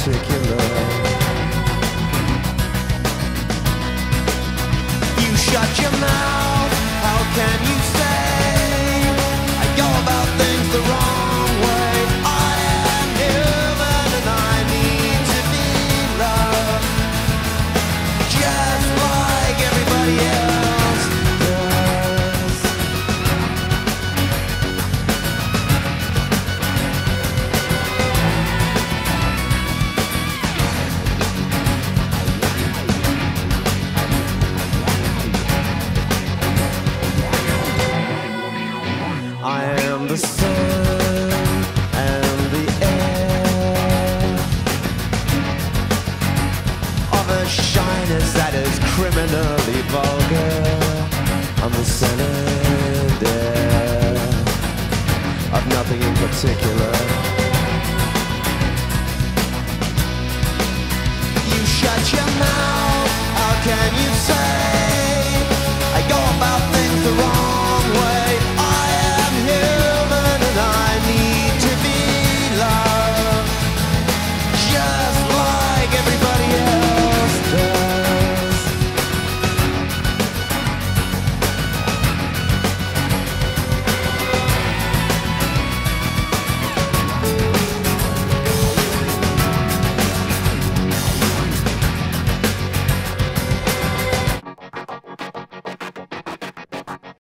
particular. You shut your mouth, how can you say I go about things the wrong way? I am human and I need to be loved, just like everybody else does. I am the sun and the air of a shyness that is criminally vulgar. I'm the center of nothing in particular.